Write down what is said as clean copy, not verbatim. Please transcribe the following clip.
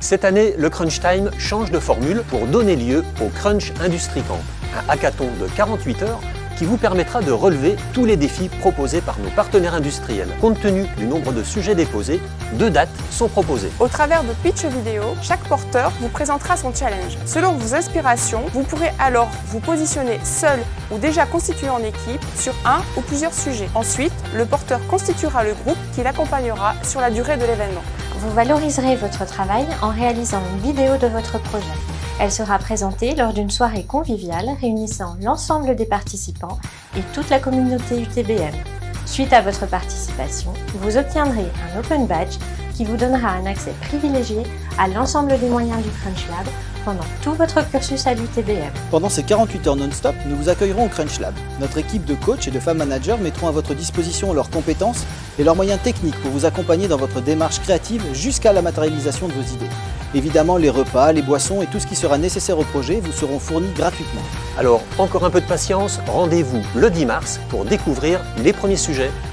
Cette année, le Crunch Time change de formule pour donner lieu au Crunch Industry Camp, un hackathon de 48 heures qui vous permettra de relever tous les défis proposés par nos partenaires industriels. Compte tenu du nombre de sujets déposés, 2 dates sont proposées. Au travers de pitch vidéo, chaque porteur vous présentera son challenge. Selon vos aspirations, vous pourrez alors vous positionner seul ou déjà constitué en équipe sur un ou plusieurs sujets. Ensuite, le porteur constituera le groupe qui l'accompagnera sur la durée de l'événement. Vous valoriserez votre travail en réalisant une vidéo de votre projet. Elle sera présentée lors d'une soirée conviviale réunissant l'ensemble des participants et toute la communauté UTBM. Suite à votre participation, vous obtiendrez un Open Badge qui vous donnera un accès privilégié à l'ensemble des moyens du Crunch Lab pendant tout votre cursus à l'UTBM. Pendant ces 48 heures non-stop, nous vous accueillerons au Crunch Lab. Notre équipe de coachs et de femmes managers mettront à votre disposition leurs compétences et leurs moyens techniques pour vous accompagner dans votre démarche créative jusqu'à la matérialisation de vos idées. Évidemment, les repas, les boissons et tout ce qui sera nécessaire au projet vous seront fournis gratuitement. Alors, encore un peu de patience, rendez-vous le 10 mars pour découvrir les premiers sujets